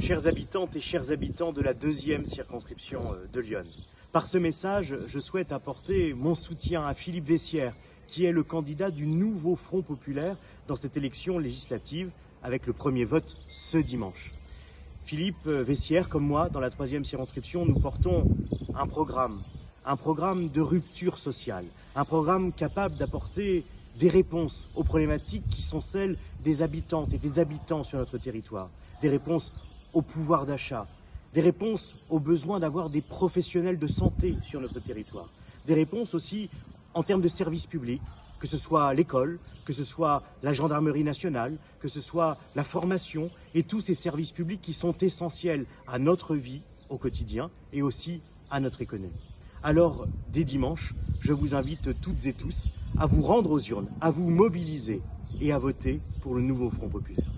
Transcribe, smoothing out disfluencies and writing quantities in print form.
Chères habitantes et chers habitants de la 2e circonscription de Lyon, par ce message, je souhaite apporter mon soutien à Philippe Vessière, qui est le candidat du nouveau Front populaire dans cette élection législative, avec le premier vote ce dimanche. Philippe Vessière, comme moi, dans la 3e circonscription, nous portons un programme de rupture sociale, un programme capable d'apporter des réponses aux problématiques qui sont celles des habitantes et des habitants sur notre territoire, des réponses au pouvoir d'achat, des réponses aux besoins d'avoir des professionnels de santé sur notre territoire, des réponses aussi en termes de services publics, que ce soit l'école, que ce soit la gendarmerie nationale, que ce soit la formation et tous ces services publics qui sont essentiels à notre vie au quotidien et aussi à notre économie. Alors, dès dimanche, je vous invite toutes et tous à vous rendre aux urnes, à vous mobiliser et à voter pour le nouveau Front populaire.